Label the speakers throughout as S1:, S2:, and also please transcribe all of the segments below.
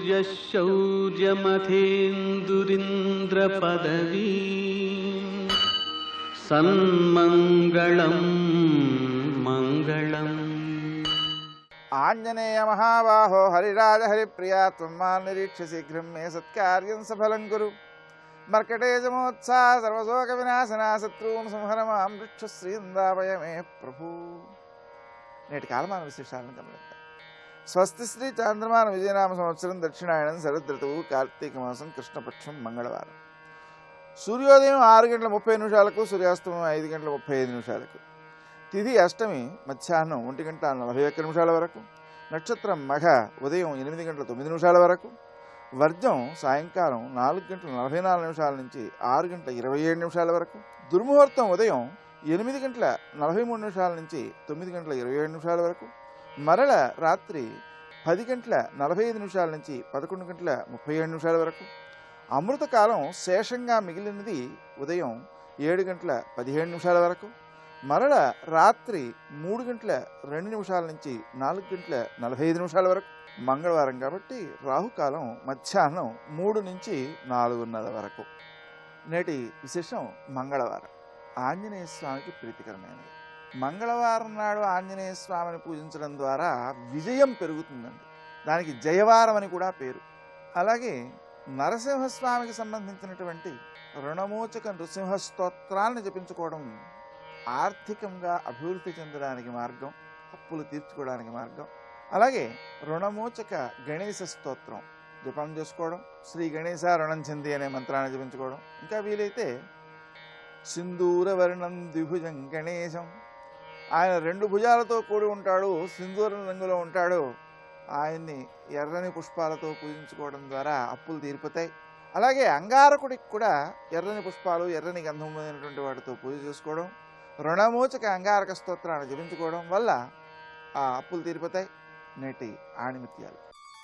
S1: शौर्यमथेन्दुरिन्द्रपदवी सन्मङ्गलं मङ्गलम्।
S2: आंजनेय महाबाहो हरिराज हरिप्रिया त्वं निरीक्ष्य शीघ्रं मे सत्कार्यं सफलं कुरु। मर्कटेजमोत्साह सर्वशोकविनाशना शत्रून् संहर मां वृक्षश्रीन्दापय मे प्रभु। నేటి కాలమాన విశేషాలను గమనిద్దాం. స్వస్తి శ్రీ చాంద్రమాన విజయనామ సంవత్సరం దక్షిణాయనం శరదృతువు కార్తీక మాసం కృష్ణపక్షం మంగళవారం. సూర్యోదయం 6:30 సూర్యాస్తమయం 5:35. తిథి అష్టమి మధ్యాహ్నం 1:41 వరకు. నక్షత్రం మఘ ఉదయం 8:09 వరకు. వర్జం సాయంకాలం 4:44 నుంచి 6:27 వరకు. దుర్ముహూర్తం ఉదయం 8:43 నుంచి 9:27 వరకు. మరల రాత్రి 10:45 నుంచి 11:37 వరకు. అమృతకాలం శేషంగా మిగిలినది ఉదయం 7:17 వరకు. మరల రాత్రి 3:02 నుంచి 4:45 వరకు. మంగళవారం కాబట్టి రాహుకాలం మధ్యాహ్నం 3 నుంచి 4:30 వరకు. నేటి విశేషం మంగళవారం ఆంజనేయ స్వామికి ప్రీతికరమైనది. మంగళవారం నాడు ఆంజనేయ స్వామిని పూజించడం ద్వారా విజయం పెరుగుతుందండి. దానికి జయవారం అని కూడా పేరు. అలాగే నరసింహస్వామికి సంబంధించినటువంటి రుణమోచక నృసింహ స్తోత్రాలను జపించుకోవడం ఆర్థికంగా అభివృద్ధి చెందడానికి మార్గం, అప్పులు తీర్చుకోవడానికి మార్గం. అలాగే రుణమోచక గణేశ స్తోత్రం జపం చేసుకోవడం, శ్రీ గణేశ రుణం చెంది అనే మంత్రాన్ని జపించుకోవడం. ఇంకా వీలైతే సింధూరవర్ణం ద్విభుజం గణేశం, ఆయన 2 భుజాలతో కూడి ఉంటాడు, సింధూరం రంగులో ఉంటాడు, ఆయన్ని ఎర్రని పుష్పాలతో పూజించుకోవడం ద్వారా అప్పులు తీరిపోతాయి. అలాగే అంగారకుడికి కూడా ఎర్రని పుష్పాలు, ఎర్రని గంధమైనటువంటి వాటితో పూజ చేసుకోవడం, రుణమోచక అంగారక స్తోత్రాన్ని జపించుకోవడం వల్ల ఆ అప్పులు తీరిపోతాయి. నేటి ఆణిమిత్యాలు.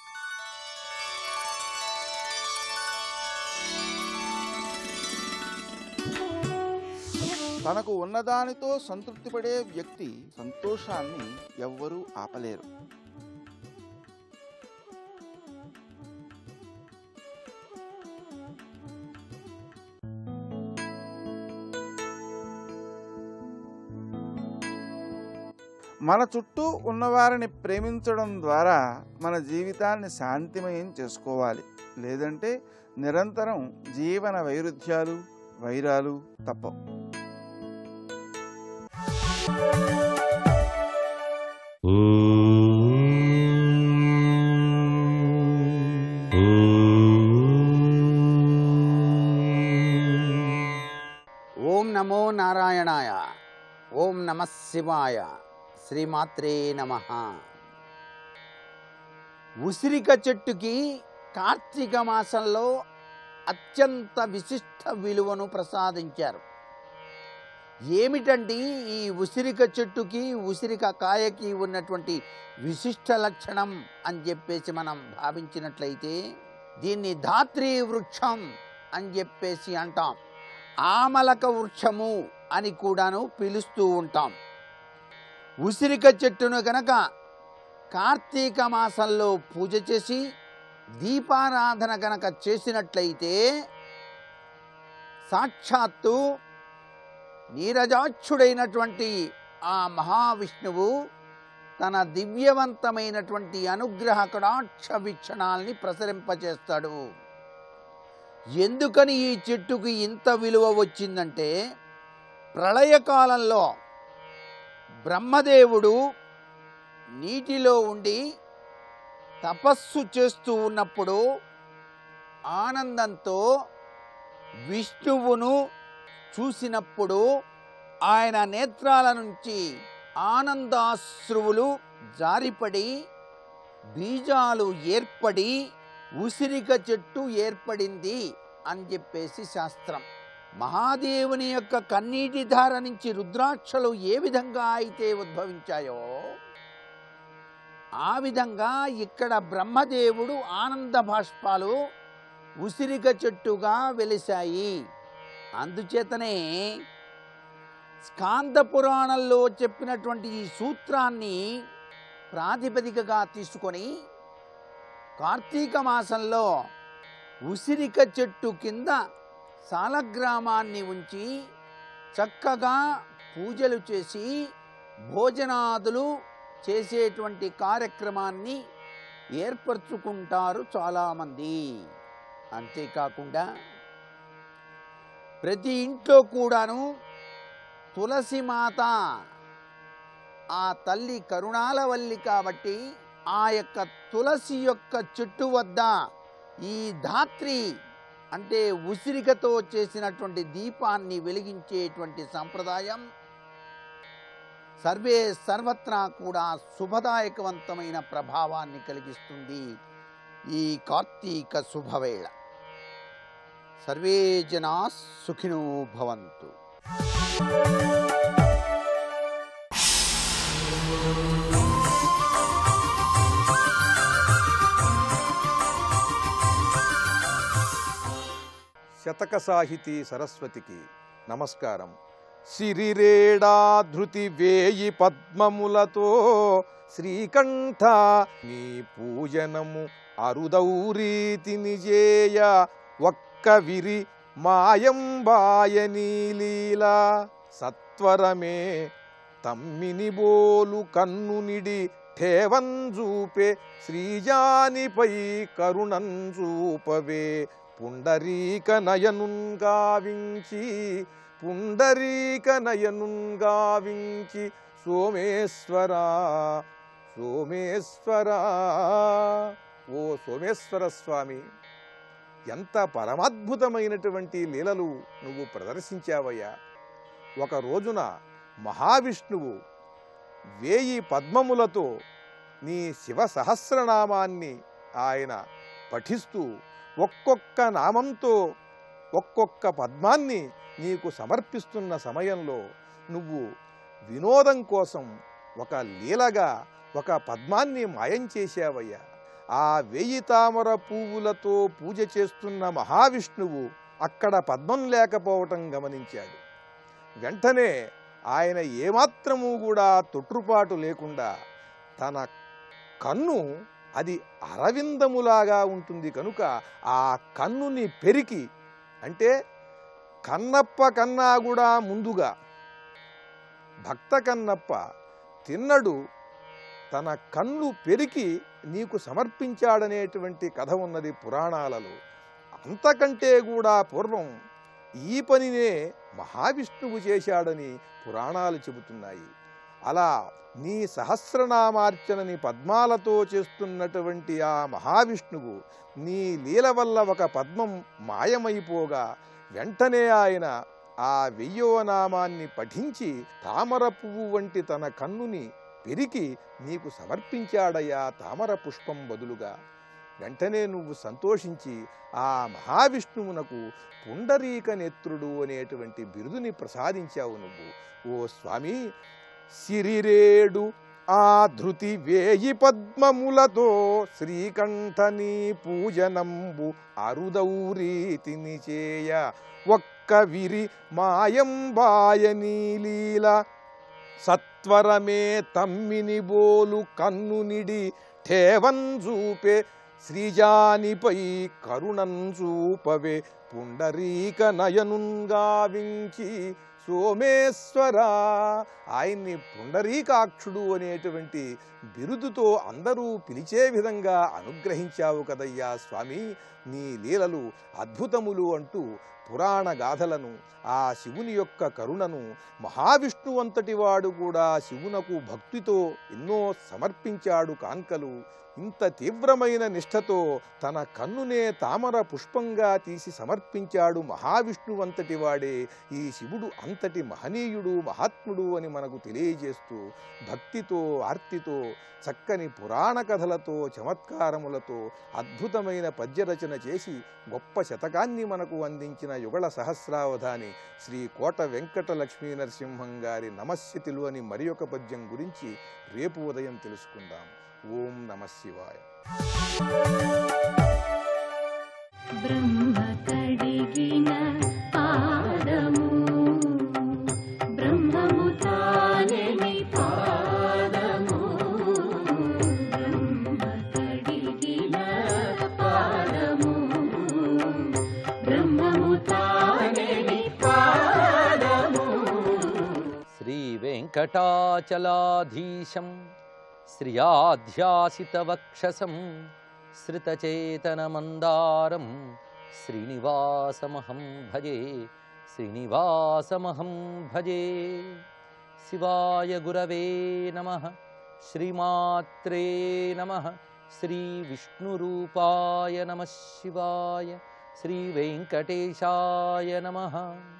S2: తనకు ఉన్నదానితో సంతృప్తి పడే వ్యక్తి సంతోషాన్ని ఎవ్వరూ ఆపలేరు. మన చుట్టూ ఉన్నవారిని ప్రేమించడం ద్వారా మన జీవితాన్ని శాంతిమయం చేసుకోవాలి. లేదంటే నిరంతరం జీవన వైరుధ్యాలు, వైరాలు తప్పవు.
S3: ఓం నమో నారాయణాయ. ఓం నమః శివాయ. శ్రీమాత్రే నమః. ఉసిరిక చెట్టుకి కార్తీక మాసంలో అత్యంత విశిష్ట విలువను ప్రసాదించారు. ఏమిటండి ఈ ఉసిరిక చెట్టుకి, ఉసిరిక కాయకి ఉన్నటువంటి విశిష్ట లక్షణం అని చెప్పేసి మనం భావించినట్లయితే, దీన్ని ధాత్రీ వృక్షం అని చెప్పేసి అంటాం. ఆమలక వృక్షము అని కూడాను పిలుస్తూ ఉంటాం. ఉసిరిక చెట్టును గనక కార్తీక మాసంలో పూజ చేసి దీపారాధన గనక చేసినట్లయితే సాక్షాత్తు నీరజాక్షుడైనటువంటి ఆ మహావిష్ణువు తన దివ్యవంతమైనటువంటి అనుగ్రహ కటాక్ష వీక్షణాల్ని ప్రసరింపచేస్తాడు. ఎందుకని ఈ చెట్టుకు ఇంత విలువ వచ్చిందంటే, ప్రళయకాలంలో బ్రహ్మదేవుడు నీటిలో ఉండి తపస్సు చేస్తూ ఉన్నప్పుడు ఆనందంతో విష్ణువును చూసినప్పుడు ఆయన నేత్రాల నుంచి ఆనందాశ్రువులు జారిపడి బీజాలు ఏర్పడి ఉసిరిక చెట్టు ఏర్పడింది అని చెప్పేసి శాస్త్రం. మహాదేవుని యొక్క కన్నీటి ధార నుంచి రుద్రాక్షలు ఏ విధంగా అయితే ఉద్భవించాయో ఆ విధంగా ఇక్కడ బ్రహ్మదేవుడు ఆనంద బాష్పాలు ఉసిరిక చెట్టుగా వెలిశాయి. అందుచేతనే స్కాంద పురాణంలో చెప్పినటువంటి ఈ సూత్రాన్ని ప్రాతిపదికగా తీసుకొని కార్తీక మాసంలో ఉసిరిక చెట్టు కింద సాలగ్రామాన్ని ఉంచి చక్కగా పూజలు చేసి భోజనాదులు చేసేటువంటి కార్యక్రమాన్ని ఏర్పరచుకుంటారు చాలామంది. అంతేకాకుండా ప్రతి ఇంట్లో కూడాను తులసి మాత, ఆ తల్లి కరుణాలవల్లి కాబట్టి ఆ యొక్క తులసి యొక్క చెట్టు వద్ద ఈ ధాత్రి అంటే ఉసిరికతో చేసినటువంటి దీపాన్ని వెలిగించేటువంటి సంప్రదాయం సర్వత్రా కూడా శుభదాయకవంతమైన ప్రభావాన్ని కలిగిస్తుంది. ఈ కార్తీక శుభవేళ సర్వే జనా సుఖినో భవంతు.
S4: శతక సాహితీ సరస్వతికి నమస్కారం. సిరిరేడాధృతి వేయి పద్మములతో శ్రీకంఠ నీ పూజనము అరుదౌరీతిని చేయ ఒక్క విరి మాయంబాయనీ లీలా సత్వరమే తమ్మిని బోలు కన్నునిడి ఠేవంజూపే శ్రీజానిపై కరుణంజూపవే పుండరీక నయనుంగావించి పుండరీక నయనుంగావించి సోమేశ్వరా సోమేశ్వరా. ఓ సోమేశ్వర స్వామి, ఎంత పరమాద్భుతమైనటువంటి లీలలు నువ్వు ప్రదర్శించావయ్యా. ఒక రోజున మహావిష్ణువు 1000 పద్మములతో నీ శివ సహస్రనామాన్ని ఆయన పఠిస్తూ ఒక్కొక్క నామంతో ఒక్కొక్క పద్మాన్ని నీకు సమర్పిస్తున్న సమయంలో నువ్వు వినోదం కోసం ఒక లీలగా ఒక పద్మాన్ని మాయం చేశావయ్యా. ఆ 1000 తామర పువ్వులతో పూజ చేస్తున్న మహావిష్ణువు అక్కడ పద్మం లేకపోవటం గమనించాడు. వెంటనే ఆయన ఏమాత్రము కూడా తొట్రుపాటు లేకుండా తన కన్ను అది అరవిందములాగా ఉంటుంది కనుక ఆ కన్నుని పెరికి, అంటే కన్నప్ప కన్నా కూడా ముందుగా భక్త కన్నప్ప తిన్నడు తన కన్ను పెరికి నీకు సమర్పించాడనేటువంటి కథ ఉన్నది పురాణాలలో. అంతకంటే కూడా పూర్వం ఈ పనినే మహావిష్ణువు చేశాడని పురాణాలు చెబుతున్నాయి. అలా నీ సహస్రనామార్చనని పద్మాలతో చేస్తున్నటువంటి ఆ మహావిష్ణువు నీ లీల వల్ల ఒక పద్మం మాయమైపోగా వెంటనే ఆయన ఆ 1000వ నామాన్ని పఠించి తామర పువ్వు వంటి తన కన్నుని పెరికి నీకు సమర్పించాడయ్యా తామర పుష్పం బదులుగా. వెంటనే నువ్వు సంతోషించి ఆ మహావిష్ణువునకు పుండరీక నేత్రుడు అనేటువంటి బిరుదుని ప్రసాదించావు నువ్వు. ఓ స్వామి, సిరిరేడు ఆ ధృతి 1000 పద్మములతో శ్రీకంఠని పూజనంబు అరుదౌరీతిని చేయ ఒక్క విరి మాయంబాయనీ లీల సత్వరమే తమ్మిని బోలు కన్నునిడి ఠేవంజూపే శ్రీజానిపై కరుణంజూపవే పుండరీక నయనుంగావించి సోమేశ్వరా. ఆయన్ని పుండరీకాక్షుడు అనేటువంటి బిరుదుతో అందరూ పిలిచే విధంగా అనుగ్రహించావు కదయ్యా స్వామి. నీ లీలలు అద్భుతములు అంటూ పురాణ గాథలను, ఆ శివుని యొక్క కరుణను, మహావిష్ణువంతటి వాడు కూడా శివునకు భక్తితో ఎన్నో సమర్పించాడు కాంకలు. ఇంత తీవ్రమైన నిష్ఠతో తన కన్నునే తామర పుష్పంగా తీసి సమర్పించాడు మహావిష్ణువంతటి వాడే. ఈ శివుడు అంతటి మహనీయుడు, మహాత్ముడు అని మనకు తెలియజేస్తూ భక్తితో, ఆర్తితో, చక్కని పురాణ కథలతో, చమత్కారములతో అద్భుతమైన పద్యరచన చేసి గొప్ప శతకాన్ని మనకు అందించిన యుగళ సహస్రావధాని శ్రీ కోట వెంకట లక్ష్మీ నరసింహం గారి నమస్యతిలు అని మరి ఒక పద్యం గురించి రేపు ఉదయం తెలుసుకుందాం. ఓం నమః శివాయ.
S5: బ్రహ్మ కడిగిన పాదము బ్రహ్మము తానెని పాదము బ్రహ్మ కడిగిన
S6: జటాచలాధీశం శ్రియాధ్యాసితవక్షసం శ్రితచేతనమందారం శ్రీనివాసమహం భజే శ్రీనివాసమహం భజే. శివాయ గురవే నమః. శ్రీమాత్రే నమః. శ్రీ విష్ణురూపాయ నమః శివాయ. శ్రీ వెంకటేశాయ నమః.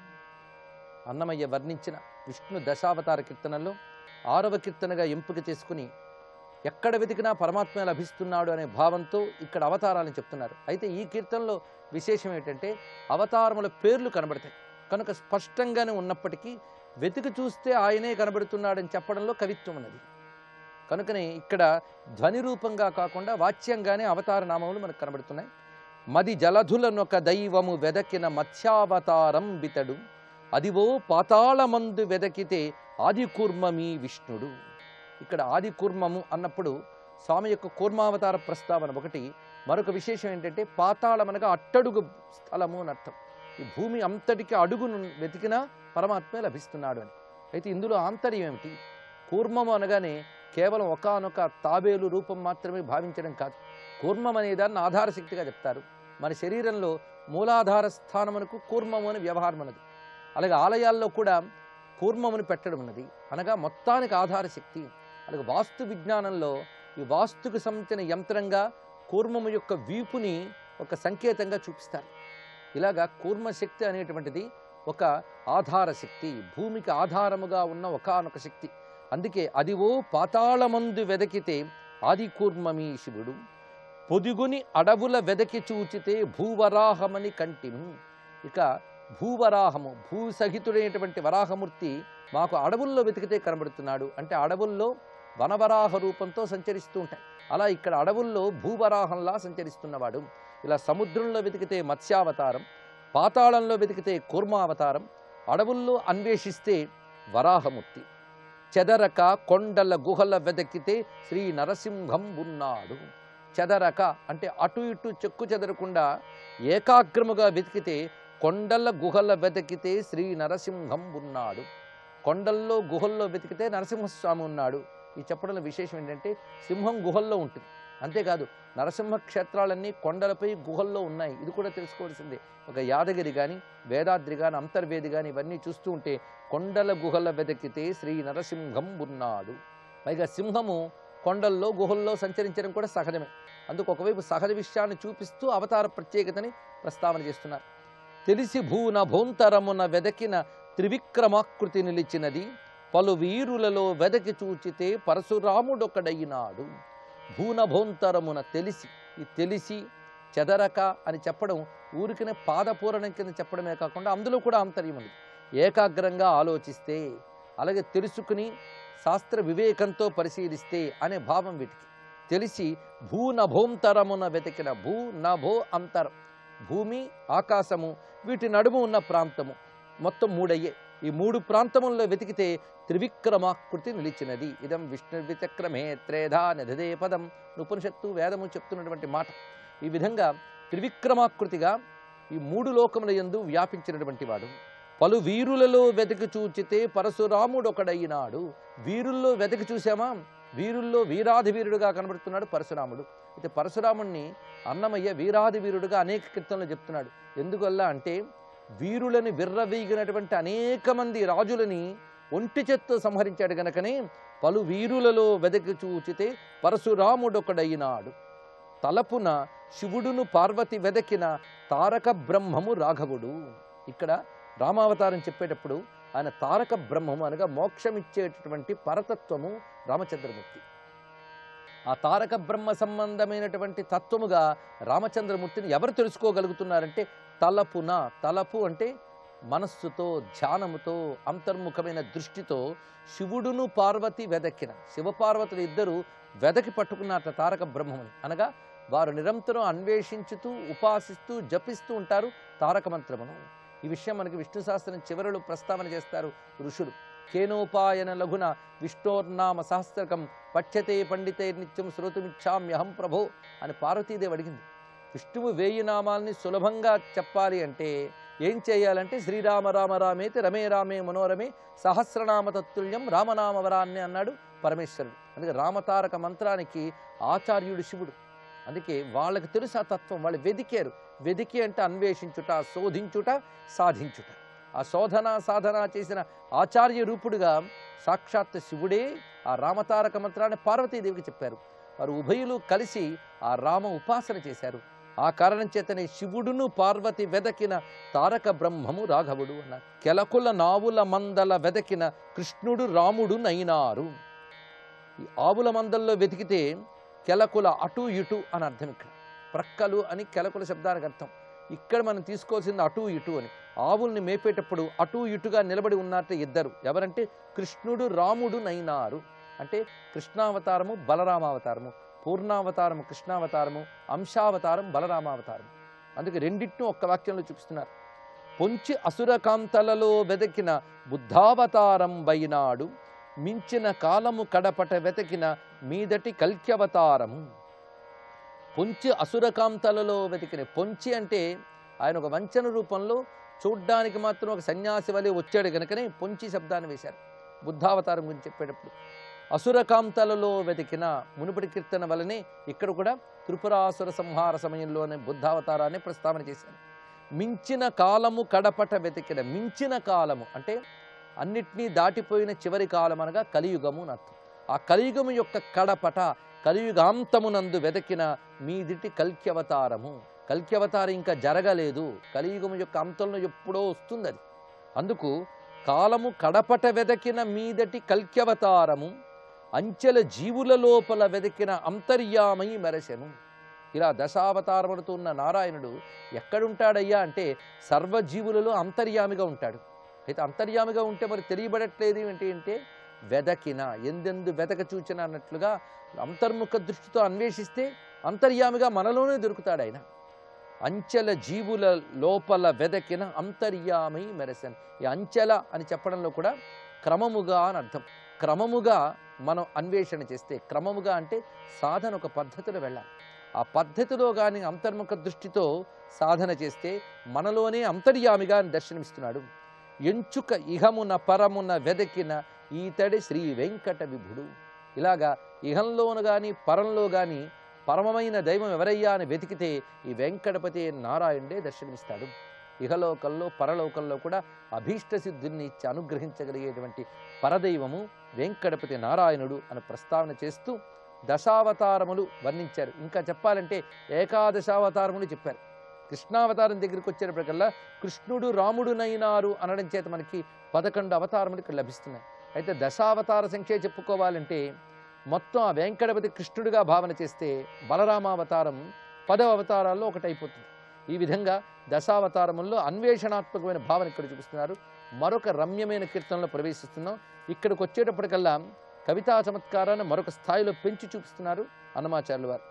S6: అన్నమయ్య వర్ణించిన విష్ణు దశావతార కీర్తనల్లో 6వ కీర్తనగా ఎంపిక చేసుకుని ఎక్కడ వెతికినా పరమాత్మ లభిస్తున్నాడు అనే భావంతో ఇక్కడ అవతారాలను చెప్తున్నారు. అయితే ఈ కీర్తనలో విశేషం ఏంటంటే అవతారముల పేర్లు కనబడతాయి కనుక స్పష్టంగానే ఉన్నప్పటికీ వెతికి చూస్తే ఆయనే కనబడుతున్నాడని చెప్పడంలో కవిత్వం ఉన్నది. కనుకనే ఇక్కడ ధ్వని రూపంగా కాకుండా వాచ్యంగానే అవతార నామములు మనకు కనబడుతున్నాయి. మది జలధులనొక దైవము వెదకిన మత్స్యావతారం బితడు అదివో పాతాళమందు వెదకితే ఆది కూర్మమీ విష్ణుడు. ఇక్కడ ఆది కూర్మము అన్నప్పుడు స్వామి యొక్క కూర్మావతార ప్రస్తావన ఒకటి. మరొక విశేషం ఏంటంటే పాతాళం అనగా అట్టడుగు స్థలము అని అర్థం. ఈ భూమి అంతటికి అడుగును వెతికినా పరమాత్మ లభిస్తున్నాడు అని. అయితే ఇందులో ఆంతర్యం ఏమిటి? కూర్మము అనగానే కేవలం ఒకానొక తాబేలు రూపం మాత్రమే భావించడం కాదు. కూర్మం అనే దాన్ని ఆధారశక్తిగా చెప్తారు. మన శరీరంలో మూలాధార స్థానమునకు కూర్మము అని వ్యవహారం ఉన్నది. అలాగే ఆలయాల్లో కూడా కూర్మమును పెట్టడం ఉన్నది, అనగా మొత్తానికి ఆధారశక్తి. అలాగే వాస్తు విజ్ఞానంలో ఈ వాస్తుకు సంబంధించిన యంత్రంగా కూర్మము యొక్క వీపుని ఒక సంకేతంగా చూపిస్తారు. ఇలాగా కూర్మశక్తి అనేటువంటిది ఒక ఆధార శక్తి, భూమికి ఆధారముగా ఉన్న ఒకానొక శక్తి. అందుకే అదివో పాతాళమందు వెదకితే ఆది కూర్మమీ శివుడు పొదిగుని అడవుల వెదకి చూచితే భూవరాహమని కంటిము. ఇక భూవరాహము భూసహితుడైనటువంటి వరాహమూర్తి మాకు అడవుల్లో వెతికితే కనబడుతున్నాడు అంటే అడవుల్లో వనవరాహ రూపంతో సంచరిస్తూ ఉంటాయి. అలా ఇక్కడ అడవుల్లో భూవరాహంలా సంచరిస్తున్నవాడు. ఇలా సముద్రంలో వెతికితే మత్స్యావతారం, పాతాళంలో వెతికితే కూర్మావతారం, అడవుల్లో అన్వేషిస్తే వరాహమూర్తి. చెదరక కొండల గుహల వెతికితే శ్రీ నరసింహం ఉన్నాడు. చెదరక అంటే అటు ఇటు చెక్కు చెదరకుండా ఏకాగ్రముగా వెతికితే కొండల గుహల వెతికితే శ్రీ నరసింహం ఉన్నాడు. కొండల్లో గుహల్లో వెతికితే నరసింహస్వామి ఉన్నాడు. ఈ చెప్పడంలో విశేషం ఏంటంటే సింహం గుహల్లో ఉంటుంది. అంతేకాదు నరసింహ క్షేత్రాలన్నీ కొండలపై గుహల్లో ఉన్నాయి. ఇది కూడా తెలుసుకోవాల్సిందే. ఒక యాదగిరి కానీ వేదాద్రి కానీ అంతర్వేది కానీ ఇవన్నీ చూస్తూ ఉంటే కొండల గుహల వెతికితే శ్రీ నరసింహం ఉన్నాడు. పైగా సింహము కొండల్లో గుహల్లో సంచరించడం కూడా సహజమే. అందుకు ఒకవైపు సహజ విషయాన్ని చూపిస్తూ అవతార ప్రత్యేకతని ప్రస్తావన చేస్తున్నారు. తెలిసి భూనభోంతరమున వెదకిన త్రివిక్రమాకృతి నిలిచినది పలు వీరులలో వెదకి చూచితే పరశురాముడొకడైనాడు. భూనభోంతరమున తెలిసి, ఈ తెలిసి చెదరక అని చెప్పడం ఊరికినే పాదపూరణం కింద చెప్పడమే కాకుండా అందులో కూడా ఆంతర్యం ఉంది. ఏకాగ్రంగా ఆలోచిస్తే, అలాగే తెలుసుకుని శాస్త్ర వివేకంతో పరిశీలిస్తే అనే భావం వీటికి. తెలిసి భూనభోంతరమున వెతికిన, భూ నభో అంతరం, భూమి ఆకాశము వీటి నడుము ఉన్న ప్రాంతము మొత్తం 3 అయ్యే. ఈ 3 ప్రాంతముల్లో వెతికితే త్రివిక్రమాకృతి నిలిచినది. ఇదం విష్ణు విచక్రమే త్రేధా నిధదే పదం ఉపనిషత్తు వేదము చెప్తున్నటువంటి మాట. ఈ విధంగా త్రివిక్రమాకృతిగా ఈ 3 లోకముల యందు వ్యాపించినటువంటి వాడు. పలు వీరులలో వెతికి చూచితే పరశురాముడొకడైనాడు. వీరుల్లో వెతికి చూసామా, వీరుల్లో వీరాధి వీరుడుగా కనబడుతున్నాడు పరశురాముడు. అయితే పరశురాముణ్ణి అన్నమయ్య వీరాధి వీరుడుగా అనేక కీర్తనలు చెప్తున్నాడు. ఎందువల్ల అంటే వీరులని విర్రవీగినటువంటి అనేక మంది రాజులని ఒంటి చేత్తో సంహరించాడు గనకనే పలు వీరులలో వెదకి చూచితే పరశురాముడొకడైనాడు. తలపున శివుడును పార్వతి వెదకిన తారక బ్రహ్మము రాఘవుడు. ఇక్కడ రామావతారం చెప్పేటప్పుడు ఆయన తారక బ్రహ్మము అనగా మోక్షమిచ్చేటటువంటి పరతత్వము రామచంద్రమూర్తి. ఆ తారక బ్రహ్మ సంబంధమైనటువంటి తత్వముగా రామచంద్రమూర్తిని ఎవరు తెలుసుకోగలుగుతున్నారంటే తలపున, తలపు అంటే మనస్సుతో, ధ్యానముతో, అంతర్ముఖమైన దృష్టితో శివుడును పార్వతి వెదకిన, శివపార్వతులు ఇద్దరు వెదకి పట్టుకున్నట్ల తారక బ్రహ్మముని. అనగా వారు నిరంతరం అన్వేషించుతూ ఉపాసిస్తూ జపిస్తూ ఉంటారు తారక మంత్రమును. ఈ విషయం మనకి విష్ణు శాస్త్రం చివరలో ప్రస్తావన చేస్తారు ఋషులు. కేనోపాయన లఘున విష్ణోర్నామ సహస్రకం పఠ్యతే పండితే నిత్యం శ్రోతుమిచ్చామ్యహం ప్రభో అని పార్వతీదేవి అడిగింది. విష్ణువు 1000 నామాల్ని సులభంగా చెప్పాలి అంటే ఏం చేయాలంటే శ్రీరామ రామ రామేతి రమే రామే మనోరమే సహస్రనామ తత్తుల్యం రామనామ వరాన్ని అన్నాడు పరమేశ్వరుడు. అందుకే రామతారక మంత్రానికి ఆచార్యుడు శివుడు. అందుకే వాళ్ళకి తెలుసు ఆ తత్వం, వాళ్ళు వెదికారు. వెదికి అంటే అన్వేషించుట, శోధించుట, సాధించుట. ఆ శోధన సాధన చేసిన ఆచార్య రూపుడుగా సాక్షాత్ శివుడే ఆ రామతారక మంత్రాన్ని పార్వతీదేవికి చెప్పారు. వారు ఉభయులు కలిసి ఆ రామ ఉపాసన చేశారు. ఆ కారణం చేతనే శివుడును పార్వతి వెదకిన తారక బ్రహ్మము రాఘవుడు అన్నారు. కెలకుల నావుల మందల వెదకిన కృష్ణుడు రాముడు నైనారు. ఈ ఆవుల మందల్లో వెతికితే కెలకుల అటు ఇటు అని అర్థం. ఇక్కడ ప్రక్కలు అని కెలకుల శబ్దానికి అర్థం. ఇక్కడ మనం తీసుకోవాల్సింది అటు ఇటు అని. ఆవుల్ని మేపేటప్పుడు అటు ఇటుగా నిలబడి ఉన్నట్టు ఇద్దరు. ఎవరంటే కృష్ణుడు రాముడు నైనారు. అంటే కృష్ణావతారము బలరామావతారము, పూర్ణావతారము కృష్ణావతారము, అంశావతారం బలరామావతారం. అందుకే రెండింటిని ఒక్క వాక్యంలో చూపిస్తున్నారు. పొంచి అసురకాంతలలో వెదకిన బుద్ధావతారం వైనాడు మించిన కాలము కడపట వెతకిన మీదటి కల్క్యవతారము. పొంచి అసురకాంతలలో వెతికిన, పొంచి అంటే ఆయన ఒక వంచన రూపంలో చూడ్డానికి మాత్రం ఒక సన్యాసి వలె వచ్చాడు కనుకనే పొంచి శబ్దాన్ని వేశారు బుద్ధావతారం గురించి చెప్పేటప్పుడు. అసురకాంతలలో వెతికిన మునుపటి కీర్తన వలనే ఇక్కడ కూడా త్రిపురాసుర సంహార సమయంలోనే బుద్ధావతారాన్ని ప్రస్తావన చేశారు. మించిన కాలము కడపట వెతికిన, మించిన కాలము అంటే అన్నిటినీ దాటిపోయిన చివరి కాలం అనగా కలియుగము అని అర్థం. ఆ కలియుగము యొక్క కడపట కలియుగాంతమునందు వెదకిన మీదిటి కల్క్యవతారము. కల్క్యవతారం ఇంకా జరగలేదు, కలియుగము యొక్క అంతంలో ఎప్పుడో వస్తుంది అది. అందుకు కాలము కడపట వెదకిన మీదటి కల్క్యవతారము అంచెల జీవుల లోపల వెదకిన అంతర్యామై మెరసెను. ఇలా దశావతారములతో ఉన్న నారాయణుడు ఎక్కడుంటాడయ్యా అంటే సర్వజీవులలో అంతర్యామిగా ఉంటాడు. అయితే అంతర్యామిగా ఉంటే మరి తెలియబడట్లేదు ఏంటి అంటే వెదకిన, ఎందెందు వెదక చూచిన అన్నట్లుగా అంతర్ముఖ దృష్టితో అన్వేషిస్తే అంతర్యామిగా మనలోనే దొరుకుతాడు ఆయన. అంచెల జీవుల లోపల వెదకిన అంతర్యామై మెరసన్. ఈ అంచెల అని చెప్పడంలో కూడా క్రమముగా అని అర్థం. క్రమముగా మనం అన్వేషణ చేస్తే, క్రమముగా అంటే సాధన ఒక పద్ధతిలో వెళ్ళాలి. ఆ పద్ధతిలో కానీ అంతర్ముఖ దృష్టితో సాధన చేస్తే మనలోనే అంతర్యామిగా దర్శనమిస్తున్నాడు. ఎంచుక ఇహమున పరమున వెదకిన ఈతడి శ్రీ వెంకట విభుడు. ఇలాగా ఇహంలోను కానీ పరంలో కానీ పరమమైన దైవం ఎవరయ్యా అని వెతికితే ఈ వెంకటపతి నారాయణుడే దర్శనమిస్తాడు. ఇహలోకంలో పరలోకంలో కూడా అభీష్ట సిద్ధుల్ని ఇచ్చి అనుగ్రహించగలిగేటువంటి పరదైవము వెంకటపతి నారాయణుడు అని ప్రస్తావన చేస్తూ దశావతారములు వర్ణించారు. ఇంకా చెప్పాలంటే ఏకాదశావతారములు చెప్పారు. కృష్ణావతారం దగ్గరికి వచ్చేటప్పటికల్లా కృష్ణుడు రాముడునైనారు అనడం చేత మనకి 11 అవతారములు ఇక్కడ లభిస్తున్నాయి. అయితే దశావతార సంఖ్య చెప్పుకోవాలంటే మొత్తం ఆ వెంకటపతి కృష్ణుడిగా భావన చేస్తే బలరామావతారం 10 అవతారాల్లో ఒకటి అయిపోతుంది. ఈ విధంగా దశావతారముల్లో అన్వేషణాత్మకమైన భావన ఇక్కడ చూపిస్తున్నారు. మరొక రమ్యమైన కీర్తనలో ప్రవేశిస్తున్నాం. ఇక్కడికి వచ్చేటప్పటికల్లా కవితా చమత్కారాన్ని మరొక స్థాయిలో పెంచి చూపిస్తున్నారు అన్నమాచార్యుల వారు.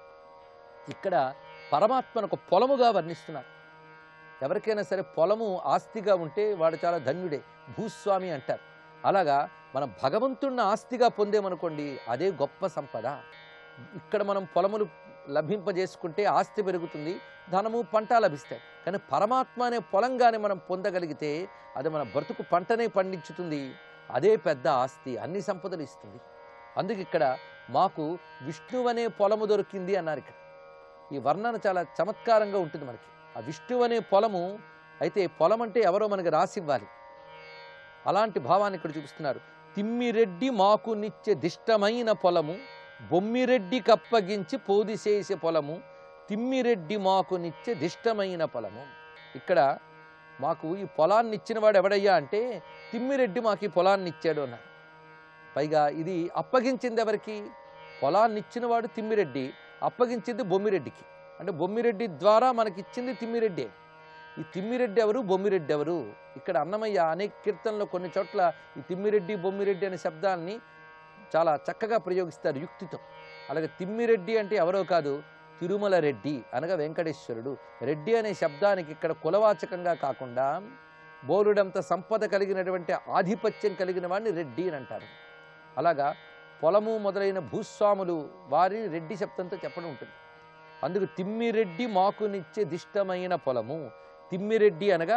S6: ఇక్కడ పరమాత్మను ఒక పొలముగా వర్ణిస్తున్నారు. ఎవరికైనా సరే పొలము ఆస్తిగా ఉంటే వాడు చాలా ధన్యుడే, భూస్వామి అంటారు. అలాగా మనం భగవంతుడిని ఆస్తిగా పొందేమనుకోండి, అదే గొప్ప సంపద. ఇక్కడ మనం పొలములు లభింపజేసుకుంటే ఆస్తి పెరుగుతుంది, ధనము పంట లభిస్తాయి. కానీ పరమాత్మ అనే పొలంగానే మనం పొందగలిగితే అది మన బ్రతుకు పంటనే పండించుతుంది. అదే పెద్ద ఆస్తి, అన్ని సంపదలు ఇస్తుంది. అందుకే ఇక్కడ మాకు విష్ణువు అనే పొలము దొరికింది అన్నారు. ఇక్కడ ఈ వర్ణన చాలా చమత్కారంగా ఉంటుంది మనకి. ఆ విష్ణువు అనే పొలము అయితే పొలం అంటే ఎవరో మనకి రాసివ్వాలి. అలాంటి భావాన్ని ఇక్కడ చూపిస్తున్నారు. తిమ్మిరెడ్డి మాకు నిత్య దిష్టమైన పొలము, బొమ్మిరెడ్డి కప్పగించి పోదిసేసే పొలము, తిమ్మిరెడ్డి మాకు నిత్య దిష్టమైన పొలము. ఇక్కడ మాకు ఈ పొలాన్ని ఇచ్చిన వాడు ఎవడయ్యా అంటే తిమ్మిరెడ్డి మాకు ఈ పొలాన్ని ఇచ్చాడు అన్నారు. పైగా ఇది అప్పగించింది ఎవరికి? పొలాన్ని ఇచ్చినవాడు తిమ్మిరెడ్డి, అప్పగించింది బొమ్మిరెడ్డికి. అంటే బొమ్మిరెడ్డి ద్వారా మనకిచ్చింది తిమ్మిరెడ్డి. ఈ తిమ్మిరెడ్డి ఎవరు, బొమ్మిరెడ్డి ఎవరు? ఇక్కడ అన్నమయ్య అనేక కీర్తనలో కొన్ని చోట్ల ఈ తిమ్మిరెడ్డి బొమ్మిరెడ్డి అనే శబ్దాన్ని చాలా చక్కగా ప్రయోగిస్తారు యుక్తితో. అలాగే తిమ్మిరెడ్డి అంటే ఎవరో కాదు, తిరుమల రెడ్డి అనగా వెంకటేశ్వరుడు. రెడ్డి అనే శబ్దానికి ఇక్కడ కులవాచకంగా కాకుండా బోలుడంత సంపద కలిగినటువంటి ఆధిపత్యం కలిగిన వాడిని రెడ్డి అని అంటారు. అలాగా పొలము మొదలైన భూస్వాములు వారిని రెడ్డి శబ్దంతో చెప్పడం ఉంటుంది. అందుకు తిమ్మిరెడ్డి మాకు నిత్య దిష్టమైన పొలము. తిమ్మిరెడ్డి అనగా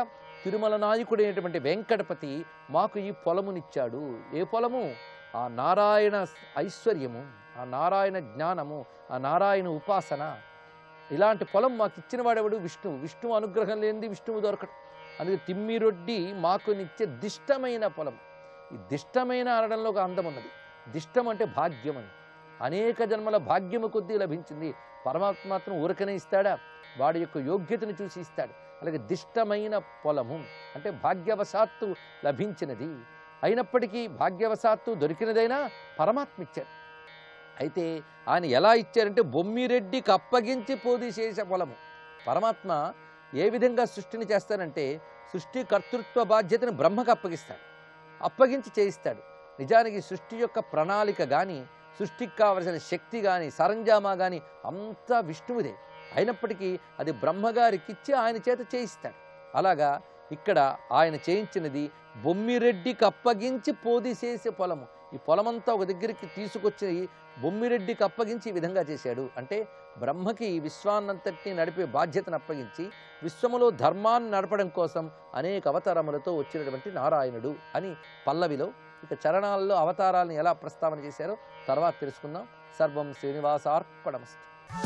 S6: తిరుమల నాయకుడైనటువంటి వెంకటపతి మాకు ఈ పొలమునిచ్చాడు. ఏ పొలము? ఆ నారాయణ ఐశ్వర్యము, ఆ నారాయణ జ్ఞానము, ఆ నారాయణ ఉపాసన. ఇలాంటి పొలం మాకు ఇచ్చిన వాడెవడు? విష్ణువు. విష్ణువు అనుగ్రహం లేనిది విష్ణువు దొరకడు. అందుకే తిమ్మిరొడ్డి మాకు నిత్య దిష్టమైన పొలం. ఈ దిష్టమైన అనడంలో ఒక అందం ఉన్నది. దిష్టం అంటే భాగ్యం అని. అనేక జన్మల భాగ్యము కొద్దీ లభించింది. పరమాత్మ మాత్రం ఊరకనే ఇస్తాడా? వాడి యొక్క యోగ్యతను చూసి ఇస్తాడు. అలాగే దిష్టమైన పొలము అంటే భాగ్యవశాత్తు లభించినది. అయినప్పటికీ భాగ్యవశాత్తు దొరికినదైనా పరమాత్మ ఇచ్చాడు. అయితే ఆయన ఎలా ఇచ్చారంటే బొమ్మిరెడ్డికి అప్పగించి పోదిశేష పొలము. పరమాత్మ ఏ విధంగా సృష్టిని చేస్తానంటే సృష్టి కర్తృత్వ బాధ్యతను బ్రహ్మకు అప్పగిస్తాడు, అప్పగించి చేయిస్తాడు. నిజానికి సృష్టి యొక్క ప్రణాళిక కానీ, సృష్టికి కావలసిన శక్తి కానీ, సరంజామా కానీ అంతా విష్ణువుదే. అయినప్పటికీ అది బ్రహ్మగారికిచ్చి ఆయన చేత చేయిస్తాడు. అలాగా ఇక్కడ ఆయన చేయించినది బొమ్మిరెడ్డికి అప్పగించి పోదిశేసే పొలము. ఈ పొలమంతా ఒక దగ్గరికి తీసుకొచ్చి బొమ్మిరెడ్డికి అప్పగించి ఈ విధంగా చేశాడు. అంటే బ్రహ్మకి విశ్వాన్నంతటినీ నడిపే బాధ్యతను అప్పగించి విశ్వములో ధర్మాన్ని నడపడం కోసం అనేక అవతారములతో వచ్చినటువంటి నారాయణుడు అని పల్లవిలో. ఇక చరణాల్లో అవతారాలను ఎలా ప్రస్తావన చేశారో తర్వాత తెలుసుకుందాం. సర్వం శ్రీనివాసార్పణమస్తు.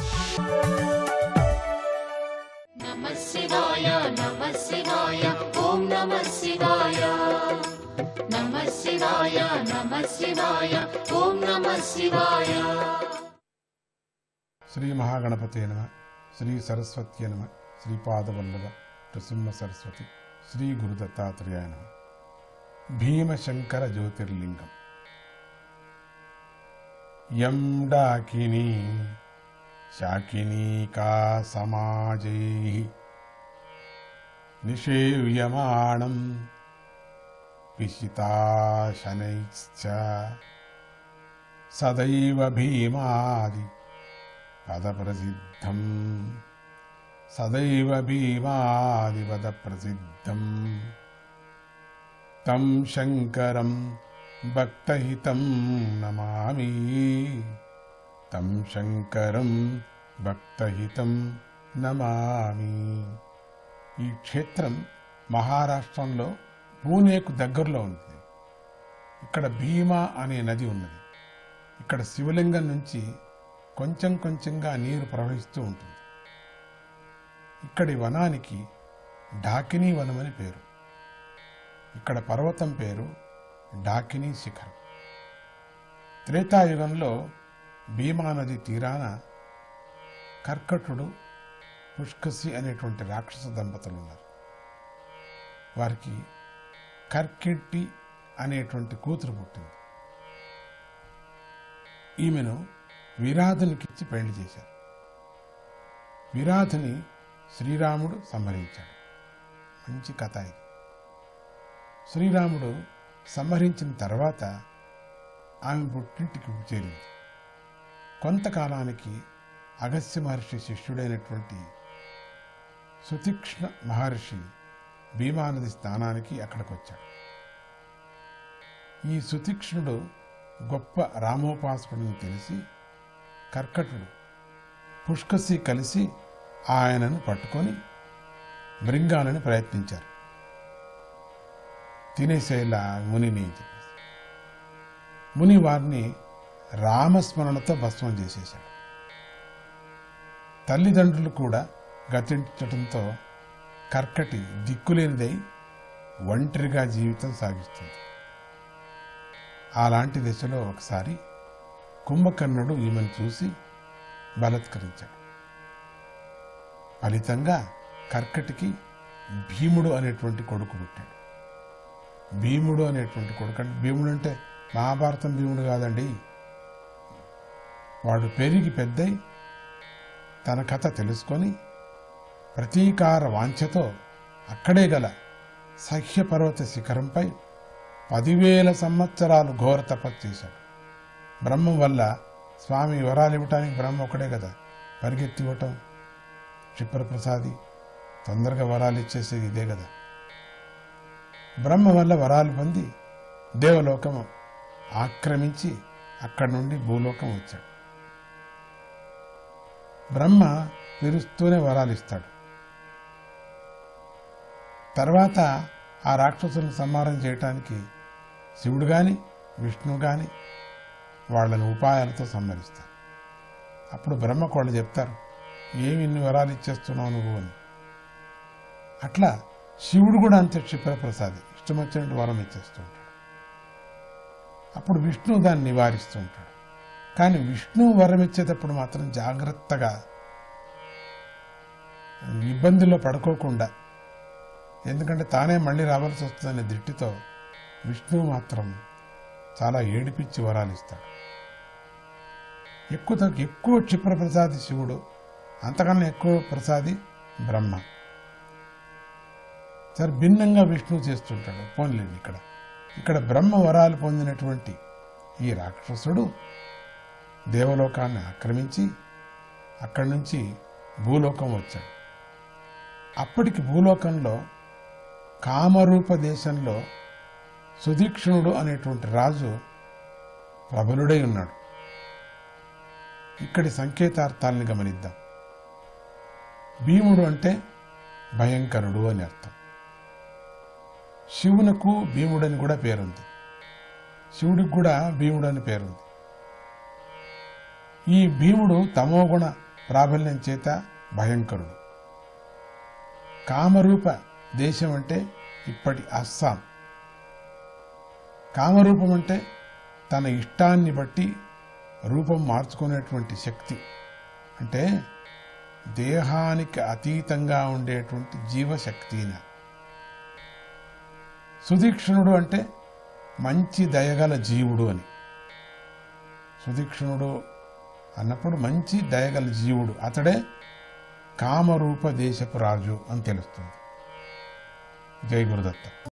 S5: నమః శివాయ నమః శివాయ ఓం నమః శివాయ నమః శివాయ నమః శివాయ ఓం నమః శివాయ.
S7: శ్రీ మహాగణపతే నమః. శ్రీ సరస్వత్యే నమః. శ్రీపాదవల్లభ నృసింహ సరస్వతి శ్రీ గురుదత్తాత్రేయాయ నమః. భీమశంకర జ్యోతిర్లింగం. యం డాకినీ శాకినీకా సమాజైః నిషేవ్యమాణం పిశితాశనైశ్చ సదైవ భీమాది పదప్రసిద్ధం సదైవ భీమాది పదప్రసిద్ధం తం శంకరం భక్తహితం నమామి. తం శంకరం భక్తహితం నమామి. ఈ క్షేత్రం మహారాష్ట్రంలో పూణేకు దగ్గరలో ఉంది. ఇక్కడ భీమా అనే నది ఉన్నది. ఇక్కడ శివలింగం నుంచి కొంచెం కొంచెంగా నీరు ప్రవహిస్తూ ఉంటుంది. ఇక్కడి వనానికి డాకినీ వనం అని పేరు. ఇక్కడ పర్వతం పేరు డాకినీ శిఖరం. త్రేతాయుగంలో భీమా నది తీరాన కర్కటుడు, పుష్కసి అనేటువంటి రాక్షస దంపతులు ఉన్నారు. వారికి కర్కిట్టి అనేటువంటి కూతురు పుట్టింది. ఈమెను విరాధునికిచ్చి పెళ్లి చేశారు. విరాధుని శ్రీరాముడు సంహరించాడు. మంచి కథ ఇది. శ్రీరాముడు సంహరించిన తర్వాత ఆమె పుట్టింటికి చేరింది. కొంతకాలానికి అగస్త్య మహర్షి శిష్యుడైనటువంటి సుతీక్ష్ణ మహర్షి భీమానది స్నానానికి అక్కడికి వచ్చాడు. ఈ సుతీక్ష్ణుడు గొప్ప రామోపాసకుడిని తెలిసి కర్కటుడు, పుష్కసి కలిసి ఆయనను పట్టుకొని మృంగాలని ప్రయత్నించారు. తినేసేలా మునిని చెప్పేసి ముని వారిని రామస్మరణతో భస్మం చేసేశాడు. తల్లిదండ్రులు కూడా గతించడంతో కర్కటి దిక్కులేనిదై ఒంటరిగా జీవితం సాగిస్తుంది. అలాంటి దశలో ఒకసారి కుంభకర్ణుడు ఈమెను చూసి బలత్కరించాడు. ఫలితంగా కర్కటికి భీముడు అనేటువంటి కొడుకు పుట్టాడు. భీముడు అనేటువంటి కొడుకు అంటే భీముడు అంటే మహాభారతం భీముడు కాదండి. వాడు పెరిగి పెద్దై తన కథ తెలుసుకొని ప్రతీకార వాంఛతో అక్కడే గల సహ్యపర్వత శిఖరంపై 10,000 సంవత్సరాలు ఘోర తపస్సు చేశాడు. బ్రహ్మం వల్ల స్వామి వరాలు ఇవ్వటానికి బ్రహ్మ ఒకడే కదా పరిగెత్తి ఇవ్వటం, క్షిప్రప్రసాది తొందరగా వరాలు ఇచ్చేసేది ఇదే కదా. బ్రహ్మ వల్ల వరాలు పొంది దేవలోకం ఆక్రమించి అక్కడి నుండి భూలోకం వచ్చాడు. బ్రహ్మ పిలుస్తూనే వరాలు ఇస్తాడు. తర్వాత ఆ రాక్షసులను సంహారం చేయటానికి శివుడు కానీ విష్ణువు కానీ వాళ్ళని ఉపాయాలతో సంహరిస్తారు. అప్పుడు బ్రహ్మకు వాళ్ళు చెప్తారు, ఏమి ఇన్ని వరాలు ఇచ్చేస్తున్నావు నువ్వు అని. అట్లా శివుడు కూడా అంతే క్షిప్రప్రసాది, ఇష్టం వచ్చినట్టు వరం ఇచ్చేస్తూ ఉంటాడు. అప్పుడు విష్ణువు దాన్ని నివారిస్తూ ఉంటాడు. కానీ విష్ణువు వరం ఇచ్చేటప్పుడు మాత్రం జాగ్రత్తగా ఇబ్బందుల్లో పడుకోకుండా, ఎందుకంటే తానే మళ్ళీ రావాల్సి వస్తుందనే దృష్టితో విష్ణువు మాత్రం చాలా ఏడిపించి వరాలు ఇస్తాడు. ఎక్కువ క్షిప్రప్రసాది శివుడు, అంతకన్నా ఎక్కువ ప్రసాది బ్రహ్మ. సరే భిన్నంగా విష్ణువు చేస్తుంటాడు. పోన్లేండి, ఇక్కడ బ్రహ్మ వరాలు పొందినటువంటి ఈ రాక్షసుడు దేవలోకాన్ని ఆక్రమించి అక్కడి నుంచి భూలోకం వచ్చాడు. అప్పటికి భూలోకంలో కామరూప దేశంలో సుదీక్షణుడు అనేటువంటి రాజు ప్రబలుడై ఉన్నాడు. ఇక్కడి సంకేతార్థాలని గమనిద్దాం. భీముడు అంటే భయంకరుడు అని అర్థం. శివునకు భీముడని కూడా పేరుంది, శివుడికి కూడా భీముడు అని పేరుంది. ఈ భీముడు తమోగుణ ప్రాబల్యం చేత భయంకరుడు. కామరూప దేశం అంటే ఇప్పటి అస్సాం. కామరూపం అంటే తన ఇష్టాన్ని బట్టి రూపం మార్చుకునేటువంటి శక్తి, అంటే దేహానికి అతీతంగా ఉండేటువంటి జీవశక్తిని. సుదీక్షణుడు అంటే మంచి దయగల జీవుడు అని. సుదీక్షణుడు అన్నప్పుడు మంచి దయగల జీవుడు, అతడే కామరూప దేశపు రాజు అని తెలుస్తుంది. జై గురుదత్త.